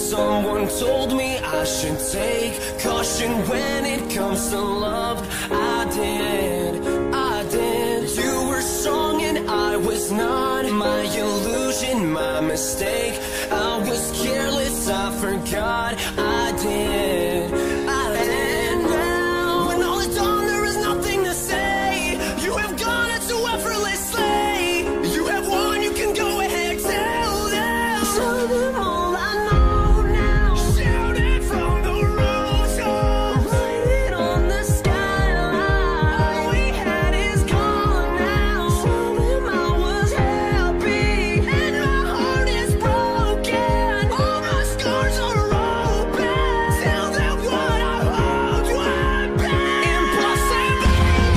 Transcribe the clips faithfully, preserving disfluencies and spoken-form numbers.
Someone told me I should take caution when it comes to love. I did, I did. You were strong and I was not. My illusion, my mistake. I was careless, I forgot. I did, I did. And now, when all is done, there is nothing to say. You have gone into effortlessly. You have won, you can go ahead, tell them. Tell them all I know now. Shout it from the rooftops. Light it on the skyline. All we had is gone now. Tell them I was happy and my heart is broken. All my scars are open. Tell them what I hoped would be. Impossible,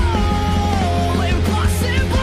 impossible,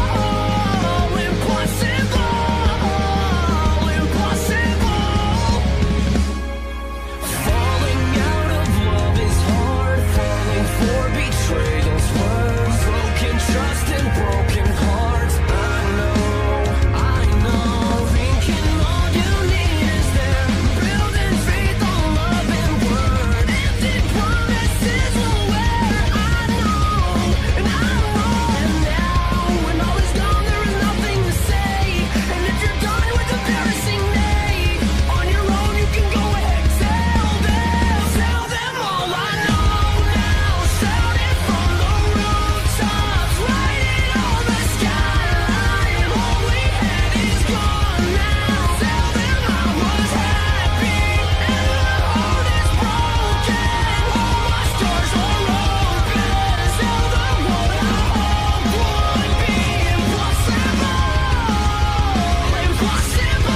impossible, impossible. Falling out of love is hard. Falling for betrayal's worse. Broken trust and broken hearts. I know, I know. Thinking all you need is there. Building faith on love and word. Empty promises will wear. I know, and I know. And now, when all is gone, there is nothing to say. And if you're done with embarrassing me, on your own you can go ahead, tell them. Tell them all I know now. Shout it from the rooftops. Write it on the skyline. All we had is gone now. Tell them I was happy and my heart is broken. All my scars are open. Tell them what I hoped would be. Impossible, impossible,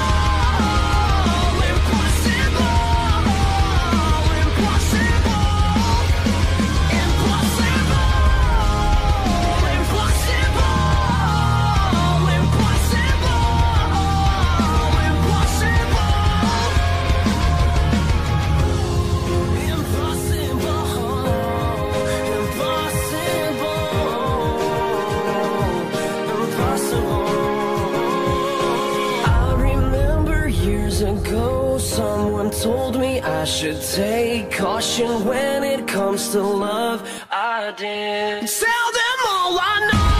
impossible, I remember years ago, someone told me I should take caution when it comes to love. I did. Tell them all I know.